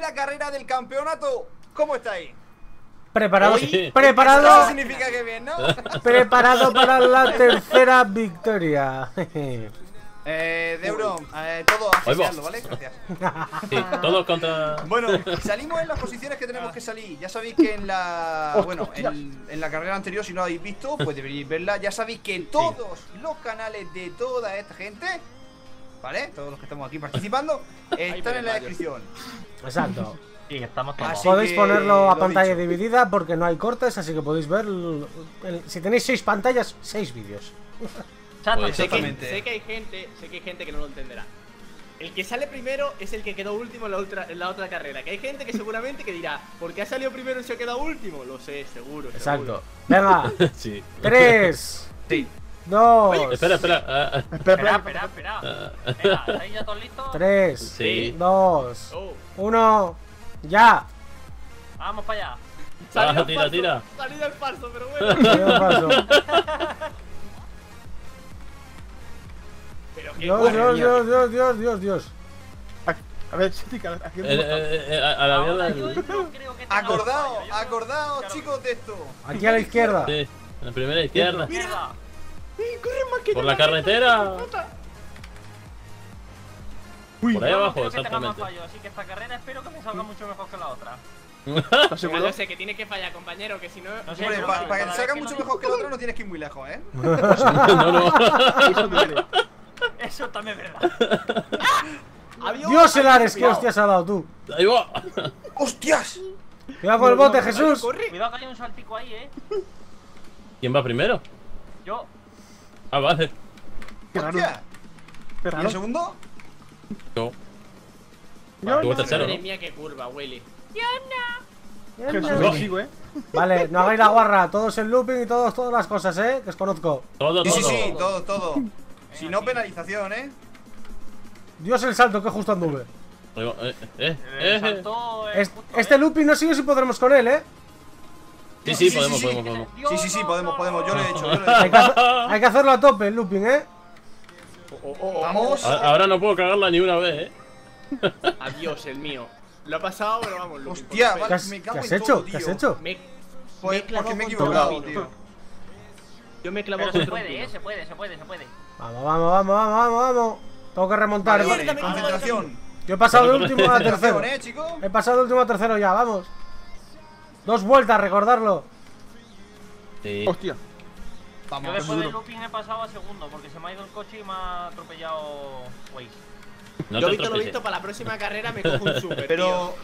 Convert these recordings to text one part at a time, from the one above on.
tercera carrera del campeonato. ¿Cómo estáis? Preparados, Sí. preparado, Eso significa que bien, ¿no? preparado para la tercera victoria. Deuro, todo a asesinarlo, ¿vale? Gracias. Sí, todos contra. Bueno, salimos en las posiciones que tenemos que salir. Ya sabéis que en la. Bueno, en la carrera anterior, si no la habéis visto, pues deberíais verla. Ya sabéis que todos los canales de toda esta gente, ¿vale? Todos los que estamos aquí participando, están en la descripción. Exacto. Sí, estamos todos. Así Podéis que, ponerlo a lo pantalla dicho. dividida porque no hay cortes, así que podéis ver. Si tenéis 6 pantallas, 6 vídeos. Chato, Pues sé que- exactamente. Sé que hay gente que no lo entenderá. El que sale primero es el que quedó último en la otra carrera. Que hay gente que seguramente que dirá, ¿por qué ha salido primero y se ha quedado último? Lo sé, seguro. Exacto. Venga, Sí. 3, Sí. 2, Espera. Espera. Venga, ¿estáis ya todos listos? 3, Sí. 2, Oh. 1, ya. Vamos para allá. Salido Tira, falso, tira. Salido el falso, pero bueno. Yo paso. Pero qué Dios, madre Dios, mía. Dios, Dios, Dios, Dios, Dios. A ver, chica, aquí A la Ahora mierda. yo no creo que tenga Acordaos, fallo, yo acordaos, creo que- chicos, de esto. Aquí a la izquierda. Sí, en la primera izquierda. Mierda. Corre más que Por yo, la carretera. Uy, Por ahí Yo no abajo, creo que tenga más exactamente. fallo, así que esta carrera espero que me salga mucho mejor que la otra. ¿estás Venga, seguro? yo sé que tiene que fallar, compañero, que si no. No sé, Hombre, yo- para que cada te salga vez mucho lo mejor que el digo- otro no tienes que ir muy lejos, ¿eh? No. Eso duele. Eso también es verdad. Adiós. Dios, el Ares, qué hostias ha dado tú. Ahí va. ¡Hostias! Cuidado con el bote, Jesús. Corre. Cuidado que hay un saltico ahí, ¿Quién va primero? Yo. Ah, vale. Qué raro. ¡Hostia! Qué ¿Y raro. el segundo? Yo. Yo Tú no. tercero, Madre ¿no? mía, qué curva, Willy. Jesús, No. lo sigo, Vale, no hagáis la guarra, todos en looping y todas las cosas, que os conozco. Todo. Sí, todo. Si no, penalización, ¿eh? Dios, el salto, que justo anduve. Ahí va, Saltó justo, Este looping no sigue si podremos con él, Sí, Sí, podemos. Dios, Sí, no, podemos. no. Yo lo he hecho, Hay que hacerlo a tope, el looping, Vamos. Ahora no puedo cagarla ni una vez, Adiós, el mío. Lo ha pasado, pero vamos, Lupi, Hostia, por vale, ¿Qué has, me qué cago has en hecho? todo, ¿Qué has tío. hecho? Me Pues he clavado porque me he contra un equivocado, pino. tío. Yo me he clavado Pero se contra un puede, pino. se puede. Vamos. Tengo que remontar. Vale, Mierda, me cago en la concentración. Yo he pasado de último a tercero. Concentración, chicos. He pasado de último a tercero ya, vamos. 2 vueltas, recordarlo. Sí. Hostia. Yo Vamos. después del looping he pasado a segundo porque se me ha ido el coche y me ha atropellado Waze. No Yo te visto lo atropelles. visto, para la próxima carrera me cojo un super, tío. Pero.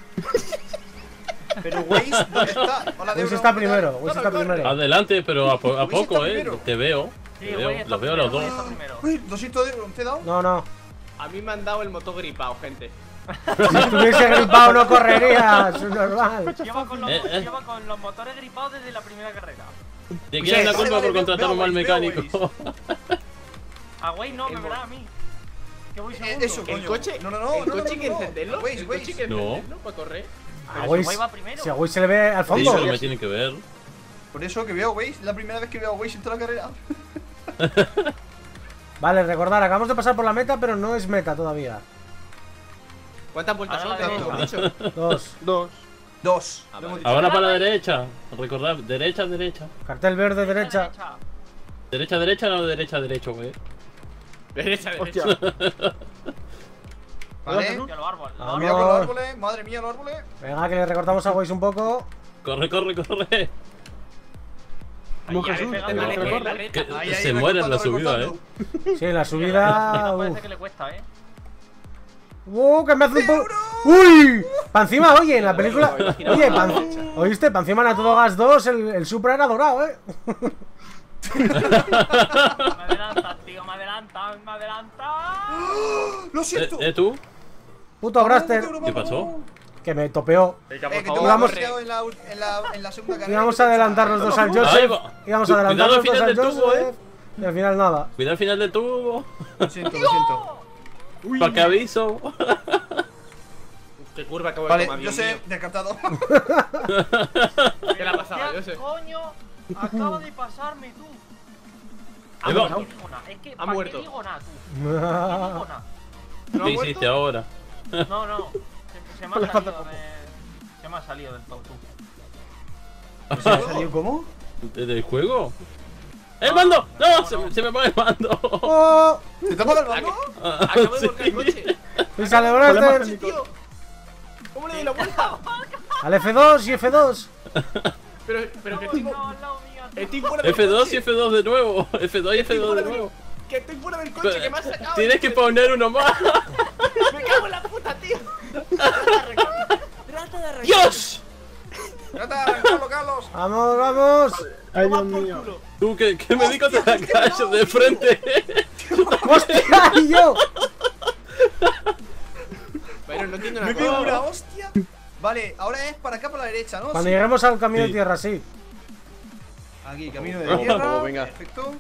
Pero Waze, ¿dónde está? Hola, Waze Deuro, está ¿qué primero, tal? Waze está primero. Adelante, pero a Luis está poco, primero. Te veo. Sí, Te veo. Waze está Los veo a los primero, dos. Waze está primero. Uy, 200 de Deuro, ¿te he dado? No. A mí me han dado el motor gripado, gente. Si estuviese gripado no correrías, es normal. Lleva con Eh. los motores gripados desde la primera carrera. ¿De quién es la culpa por contratar un mal veo mecánico? A Waze no, me verá a mí. Que voy segundo. Eso, coño. ¿El coche? No, ¿El coche hay que encenderlo? Waze, ¿El coche hay que No. encenderlo para correr? A Pero si Waze, Waze va primero. si a Waze se le ve al Sí, fondo. pero me tienen que ver. Por eso que veo a Waze, la primera vez que veo a Waze en toda la carrera. Vale, recordar, acabamos de pasar por la meta, pero no es meta todavía. ¿Cuántas vueltas Ahora son? la ¿Qué derecha. hemos dicho? 2. 2. 2. Ah, Lo hemos vale. dicho. Ahora para la derecha. Recordad, derecha. Cartel verde, derecha. Derecha, no derecho, güey. Derecha, Hostia. derecha. Vale. Tío, los árboles. Vamos. Cuidado con los árboles. Madre mía, los árboles. Venga, que le recortamos a Waze un poco. Corre. No, Jesús, Te no, manejes no, la Que recta. se muere en la subida, Sí, la subida. Parece que le cuesta, Que me hace un poco. ¡Uy! Pa' encima, oye, en la película. Imagina Oye, la pa' derecha. ¿oíste? Pa' encima en A Todo Gas 2 el Supra era dorado, Me adelantan, tío, me adelantan. Lo siento. ¿Tú? Puto Graster, ¿Qué pasó? que me topeó. Venga, Que por te favor. Íbamos- hemos quedado en la segunda carrera. Íbamos a adelantar los dos al Ahí Joseph. va. Íbamos a adelantar Cuidado al los dos final al del tubo, Joseph. Y al final nada. Cuidado al final del tubo. Lo siento. ¿Para qué aviso? Qué curva acabo de Vale, tomar, yo Dios sé, mío. descartado. ¿Qué le ha pasado? Hostia, Yo sé. coño, acaba de pasarme tú. Ahí va. ¿Para qué digo nada? Es que, Ha ¿para muerto. qué digo nada, tú? ¿Para qué digo nada? ¿No ha ¿Qué muerto? hiciste ahora? No, se se me ha salido Se me ha salido del top, tú. ¿Se ha salido cómo? ¿Del juego? ¡El mando! ¡No! Se me apaga el mando. ¡Oh! ¿Se te apaga el mando? Acabo de volcar el coche. ¡Písale, Problemas Blaster! técnicos. ¿Cómo le doy la vuelta? Al F2 y F2. Pero que estoy, No, al lado mío, tío. estoy fuera del F2 coche. y F2 de nuevo. F2 y Estoy F2 fuera de del- nuevo. Que estoy fuera del coche, que me has sacado. Tienes que poner uno más. Me cago en la puta, tío. Trata de arrancar. ¡Dios! Trata de arrancarlo, Carlos. ¡Vamos, vamos! Ay, Toma Dios por mío. culo. Tú, que me digo te la cacho de frente. ¡Hostia! ¡Y yo! Pero no entiendo Me una pego una cosa. hostia. Vale, ahora es para acá, para la derecha, ¿no? Cuando Sí. lleguemos al camino de Sí. tierra, sí. Aquí, camino de tierra. venga. Perfecto.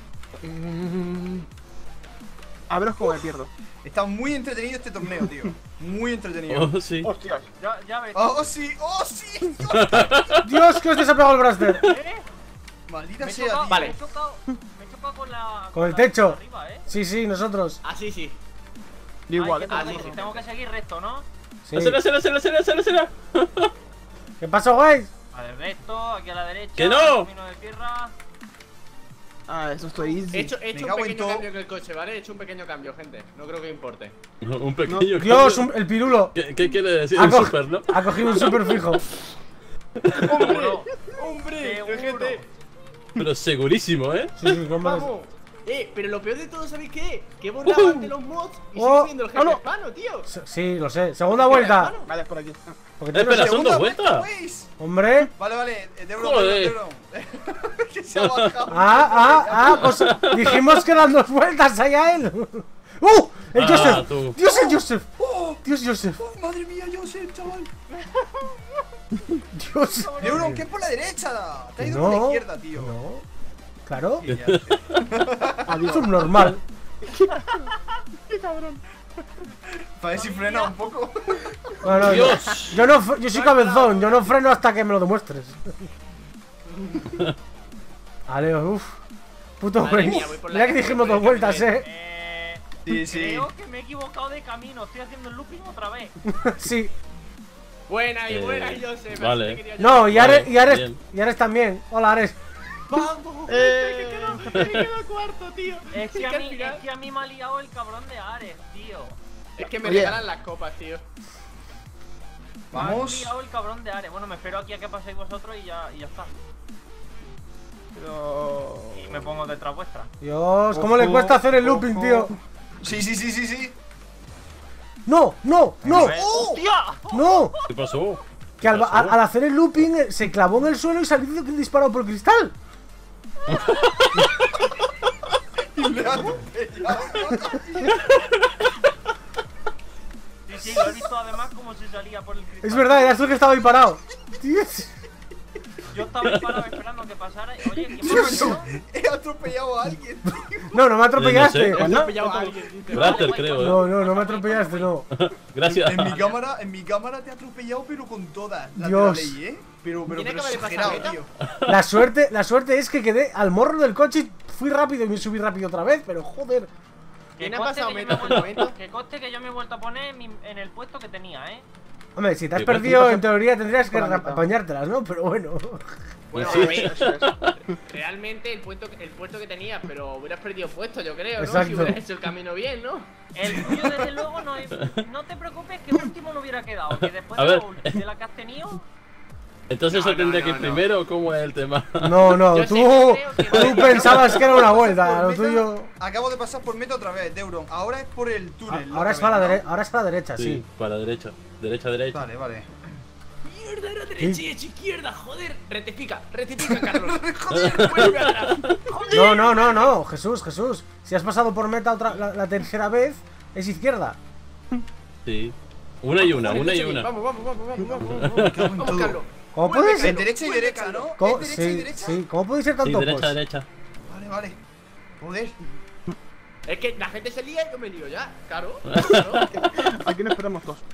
A veros cómo me pierdo. Está muy entretenido este torneo, tío. Muy entretenido. Oh, sí. Hostias. Ya ves. ¡Oh, sí! ¡Oh, sí! ¡Dios, que os desapegado el Blaster! Maldita Me he sea, chocado, tío. Vale. me he chocado con la. Con el la techo. de arriba, Sí, sí, nosotros. Así sí. Yo igual, Ay, que sí, tengo, sí. tengo que seguir recto, ¿no? Sí. Acelera. ¿Qué pasa, guys? Vale, recto, aquí a la derecha. ¡Que no! Camino de tierra. Ah, eso estoy easy. He hecho Me un cago en pequeño todo. cambio en el coche, ¿vale? He hecho un pequeño cambio, gente. No creo que importe. Un pequeño. Dios, cambio. el pirulo. ¿Qué quiere decir? Ha, Un co- super, ¿no? ha cogido un super fijo. Seguro. ¡Hombre! Seguro. Gente. Pero segurísimo, ¿eh? Sí, sí, cómo ¡Vamos! Pero lo peor de todo, ¿sabéis qué? Que he borrado antes los mods y Oh. sigo viendo el jefe no. hispano, tío. Sí, lo sé. Segunda vuelta. Vale, por aquí. Porque tú no Espera, sé- son dos vuelta, vueltas. pues. Hombre. Vale, vale. Debron, Joder. Debron. Que se ha bajado. Pues dijimos que eran dos vueltas ahí a él. ¡El Ah, Joseph! tú. ¡Dios, el Joseph! ¡Oh! ¡Dios, Joseph! ¡Oh, madre mía, Joseph, chaval! ¡Dios! Debron, que es por la derecha. Te has ido No. por la izquierda, tío. No. Claro. Sí, ya. Subnormal. Para ver si frena un poco. Bueno, Dios. yo soy cabezón, yo no freno hasta que me lo demuestres. Vale, uff. Puto Madre güey. mía, voy por la Mira que calle, dijimos voy dos por el vueltas, camino. Sí, sí. Creo que me he equivocado de camino. Estoy haciendo el looping otra vez. Sí. Buena, Joseph. vale. así te quería yo. No, y Vale, Ares, y Ares, bien. y Ares también. Hola, Ares. ¡Vamos! Eh. Que queda cuarto, tío. Es que, al a mí, final- es que a mí me ha liado el cabrón de Ares, tío. Es que me Oye. regalan las copas, tío. Me ha Vamos. liado el cabrón de Ares. Bueno, me espero aquí a que paséis vosotros y ya está. Pero. Y me pongo detrás vuestra. Dios, ¿cómo le cuesta hacer el looping, tío? Sí, sí, sí, sí, sí. No, no, no, A ver. ¡Hostia! no. ¿Qué pasó? Que al hacer el looping se clavó en el suelo y salió disparado por el cristal. Y le ha atropellado. Sí, sí, lo he visto además como se salía por el cristal. Es verdad, eras tú el que estaba ahí parado. Dios. Yo estaba ahí parado esperando que pasara. Oye, ¿quién me ha Dios, atropellado? he atropellado a alguien. No, no me atropellaste. No sé. He atropellado a alguien, dice. Blaster, creo, ¿eh? No, no, no me atropellaste, no. Gracias. En mi cámara te ha atropellado, pero con todas las Dios. de la ley, ¿eh? Pero ¿Quién acaba de pasar, exagerado, Beta? tío. La suerte es que quedé al morro del coche y fui rápido y me subí rápido otra vez, pero joder. Que ¿Quién ha conste pasado que yo meta me he por vuelto- momento? Que conste que yo me he vuelto a poner en el puesto que tenía, Hombre, si te has Igual perdido, pasa en teoría tendrías que por la mitad. apañártelas, ¿no? Pero bueno. Bueno, Sí. a ver, Eso es. realmente el puesto que tenías, pero hubieras perdido puesto, yo creo, ¿no? Exacto. Si hubieras hecho el camino bien, ¿no? El tuyo, desde luego, no te preocupes que último no hubiera quedado. Que después A de, ver. de la que has tenido, Entonces No, yo tendría no, que ir no. primero, ¿o cómo es el tema? No, no, Yo tú, sé que creo que tú pensabas que era una vuelta, Por lo meta, tuyo. Acabo de pasar por meta otra vez, Deuron. Ahora es por el túnel. Ahora es para la derecha, sí. Para la derecha. Derecha, derecha. Vale, vale. Mierda, era derecha y hecha izquierda, joder. Rectifica, Carlos. Joder, vuelve atrás. No, no, no, no, Jesús, Jesús. Si has pasado por meta la tercera vez, es izquierda. Sí. Una y una, Vamos, una y Carlos, una. Vamos, vamos, Cago en todo. Carlos. ¿Cómo Vuelve, puede Es ser? derecha y derecha, ¿no? ¿Cómo? Es derecha y Sí, derecha. sí, ¿cómo puede ser Sí, tanto derecha, pos? derecha. Vale, vale. Joder. Es que la gente se lía y yo me lío ya, claro. Aquí nos esperamos dos.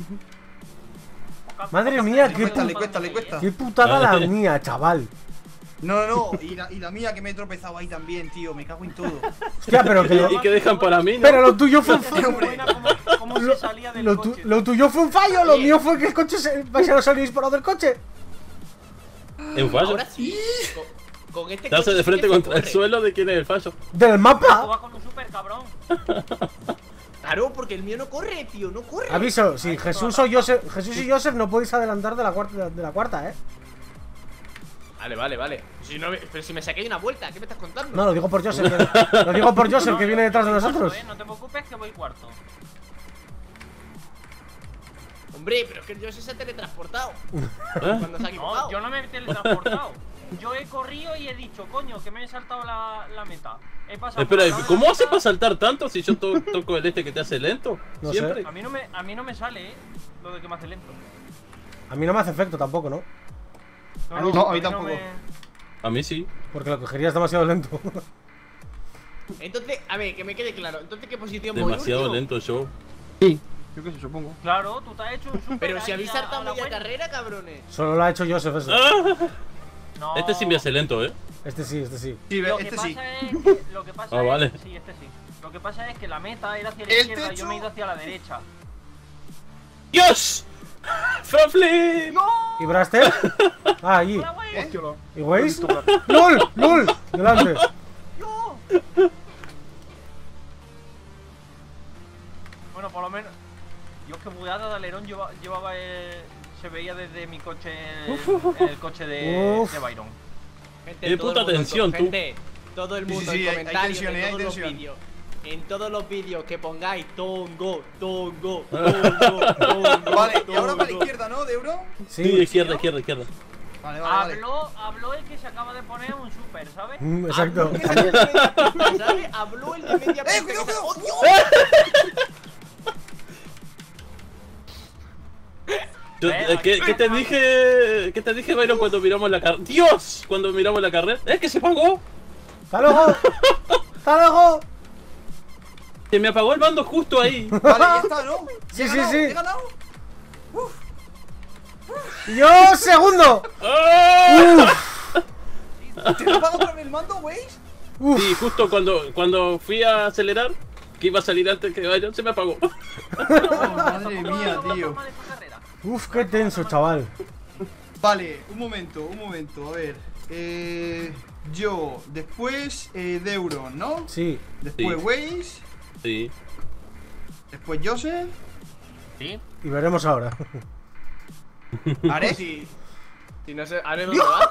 Madre mía, Le cuesta, le cuesta, le cuesta. qué putada la mía, chaval. No, y la mía que me he tropezado ahí también, tío. Me cago en todo. Hostia, pero que ¿Y qué dejan para mí, no? Pero lo tuyo fue un Sí, fallo. hombre. ¿Cómo se salía del coche? Lo tuyo fue un fallo, lo mío fue que el coche vais a no salir disparado del coche. ¿En fallo? Ahora sí. Con este Darse coche de sí frente que se contra el corre. suelo de quién es el fallo. Del Tú mapa. vas con un super cabrón. Claro, porque el mío no corre, tío, no corre. Aviso, si Jesús y Joseph no podéis adelantar de la cuarta, Vale. Pero si me saqué de una vuelta, ¿qué me estás contando? No, lo digo por Joseph. Lo digo por Joseph, que viene detrás de nosotros. No te preocupes que voy cuarto. Hombre, pero es que yo se ha teletransportado. Cuando se ha equivocado. No, yo no me he teletransportado. Yo he corrido y he dicho, coño, que me he saltado la meta. He pasado. Espera, por al lado de ¿cómo la hace meta. para saltar tanto si yo toco el este que te hace lento? No sé. Siempre. A mí no me sale, lo de que me hace lento. A mí no me hace efecto tampoco, ¿no? A mí no, a mí tampoco. me- A mí sí. Porque lo cogerías demasiado lento. Entonces, a ver, que me quede claro. Entonces, ¿qué posición voy Demasiado último? lento yo. Sí, yo qué sé, supongo. Claro, tú te has hecho un super. Pero si ahí habéis a saltado la media vuelta. carrera, cabrones. Solo lo ha hecho Joseph eso. No. Este sí me hace lento, Este sí. Sí, Lo que este pasa sí. es. Lo que pasa Ah, es. vale. Sí, este sí. Lo que pasa es que la meta era hacia la El izquierda y yo techo. me he ido hacia la derecha. ¡Dios! ¡Froflip! ¿Y Braster? Ah, allí. ¡Hola, güey! Hostia, lo- ¿Y Waze? lo he visto ¡Lol! Delante. ¡No! Bueno, por lo menos. Yo es que bugueada de alerón llevaba se veía desde mi coche el coche de Uf. Byron. Gente, puta todo el mundo, tensión, tú. gente, todo el mundo Sí, en hay comentarios tensión, de hay todos los tensión. vídeos. En todos los vídeos que pongáis Tongo. Vale, y ahora para la izquierda, ¿no, de Euro? Sí, Sí. izquierda. Vale. Habló el que se acaba de poner un super, ¿sabes? Exacto. ¿Sabes? Habló el de media punta cuidado, que se- cuidado. ¡Oh, Dios! ¿Qué te dije? ¿Qué te dije, Byron, cuando miramos la carrera? ¡Dios! Cuando miramos la carrera. ¡Es que se apagó! ¡Hasta luego! ¡Hasta luego! Se me apagó el mando justo ahí. Vale, ya está, ¿no? Sí, He sí, ganado, sí. He ganado. ¡Yo, segundo! ¡Ah! ¿Te has pagado por el mando, güey? Sí, justo cuando fui a acelerar, que iba a salir antes que Byron, se me apagó. Madre mía, tío. Uf, qué tenso, chaval. Vale, un momento, a ver. Yo, después Deuron, ¿no? Sí. Después Sí. Waze, Sí. después Joseph, Sí. Y veremos ahora. Ares. Si no sé, ¿Are dónde va?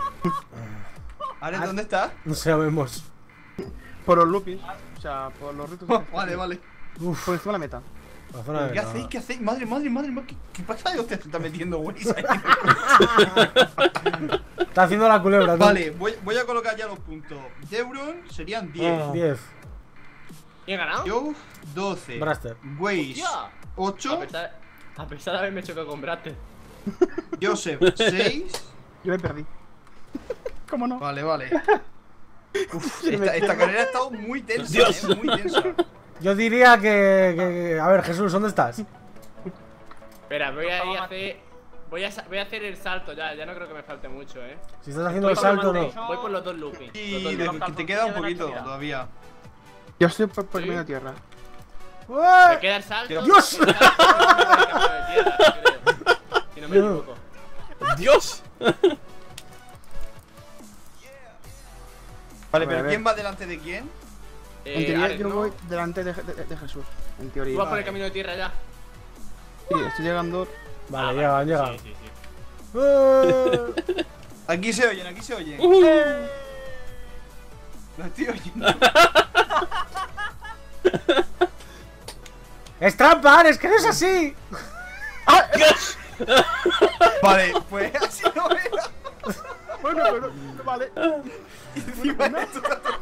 Ares, ¿dónde está? No sabemos. Por los loopings, o sea, por los retos. Vale, vale. Uf, Por encima de la meta. la zona de ¿Qué nada. hacéis? ¿Qué hacéis? Madre, ¿qué pasa? ¿Dónde se está metiendo Waze ahí? Está haciendo la culebra, tú. Vale, voy a colocar ya los puntos. Deuron serían 10. 10. ¿Quién ha ganado? Yo, 12. Braster. Waze, Hostia. 8. A pesar de haberme chocado con Braster. Joseph, 6. Yo me perdí. ¿Cómo no? Vale. Uf, esta carrera ha estado muy tensa, Dios. muy tensa. Yo diría que... A ver, Jesús, ¿dónde estás? Espera, voy a ir a hacer. Voy a hacer el salto ya, no creo que me falte mucho, Si estás haciendo el Voy por salto, los- no. Voy por los dos loopings. Y los dos loopings. que te queda un calzoncillos de la poquito actividad. todavía. Yo estoy por ¿Sí? medio tierra. Me ¡Ué! queda el salto. ¡Dios! y el camino de tierra, creo. Si no me equivoco. ¡Dios! Vale, A pero ver. ¿quién va delante de quién? En teoría Ares, yo ¿no? voy delante de Jesús. En Tú teoría. vas por el camino de tierra ya. Sí, estoy llegando. Vale, llegan. Sí. ¡Eh! Aquí se oyen, aquí se oyen. Lo estoy oyendo. ¡Es trampa, Ares! ¡Que no es así! Vale, pues así no era. Bueno, pero. Vale. Encima esto está todo-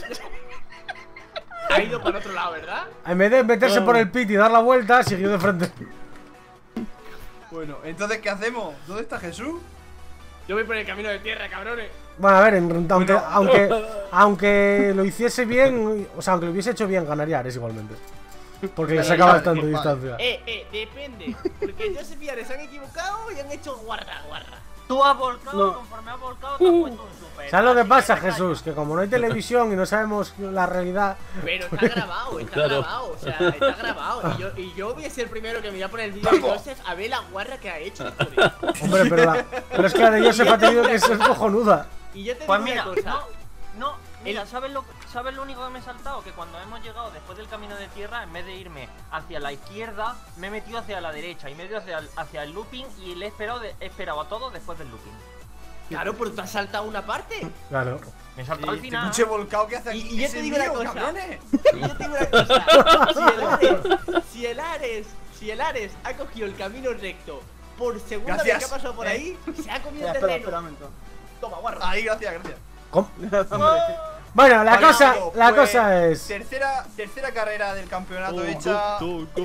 Ha ido para el otro lado, ¿verdad? En vez de meterse por el pit y dar la vuelta, siguió de frente. Bueno, entonces, ¿qué hacemos? ¿Dónde está Jesús? Yo voy por el camino de tierra, cabrones. Bueno, a ver, aunque lo hiciese bien, o sea, aunque lo hubiese hecho bien, ganaría Ares igualmente. Porque le saca bastante distancia. Depende. Porque Joseph y Ares se han equivocado y han hecho guarra. Tú has volcado, conforme has volcado, te has puesto un super. ¿Sabes lo que Así pasa, te callas. Jesús? Que como no hay televisión y no sabemos la realidad. Pero está grabado, o sea, está grabado. Y yo voy a ser el primero que me voy a poner el vídeo de Joseph a ver la guarra que ha hecho. Joder. Hombre, pero es que la de Joseph ha tenido que ser cojonuda. Y yo te Pues digo mira, una cosa. mira, ¿sabes lo único que me he saltado? Que cuando hemos llegado después del camino de tierra, en vez de irme hacia la izquierda, me he metido hacia la derecha y me he ido hacia el looping y le he esperado a todos después del looping. Claro, pero te has saltado una parte. Claro. Me he saltado al Este final. pinche volcado que hace aquí. Y yo es te el digo una mío, cosa. cabrones. Y yo te digo una cosa. Si el Ares ha cogido el camino recto por segunda vez que Gracias. ha pasado por ahí, se ha comido el Espera, terreno. un momento. Toma, guarra. Ahí, gracias. ¿Cómo? Hombre, Bueno, la Vale, cosa, amigo, la pues, cosa es. Tercera carrera del campeonato hecha.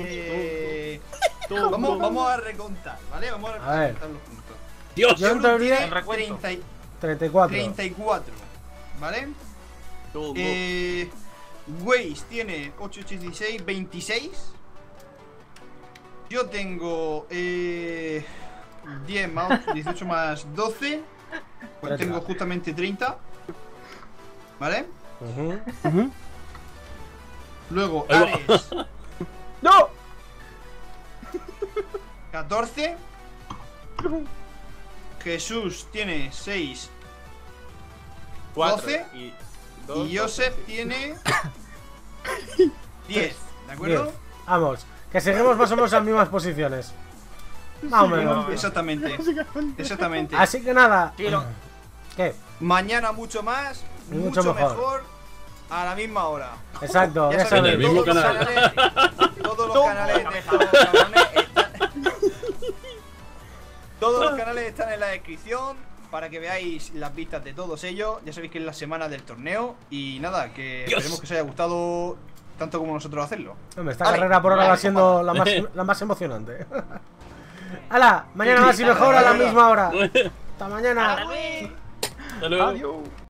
Vamos a recontar, ¿vale? Vamos a ver. recontar los puntos. Dios. Yo en teoría. Tiene recuento. 34. 34, ¿vale? Waze tiene 8, 8, 16, 26. Yo tengo 10 más 18 más 12. Pues tengo justamente 30. ¿Vale? Ujú. Luego Ahí va. Ares ¡No! 14. Jesús tiene 6. 12. Y Joseph tiene 10. ¿De acuerdo? Bien. Vamos, que seguimos más o menos en las mismas posiciones. Más o menos. Exactamente. Exactamente. Así que nada. Sí, lo- ¿Qué? Mañana mucho más, Y mucho mucho mejor. mejor, a la misma hora. Exacto, ya sabéis, En el sabéis. mismo todos los canal. canales- todos los canales de estos cabrones todos los canales están en la descripción para que veáis las vistas de todos ellos. Ya sabéis que es la semana del torneo y nada, que Dios. esperemos que os haya gustado tanto como nosotros hacerlo. Hombre, esta Vale. carrera por ahora va siendo la más emocionante. ¡Hala! Mañana más y mejor a la misma hora. Hasta mañana. Hasta luego. Adiós.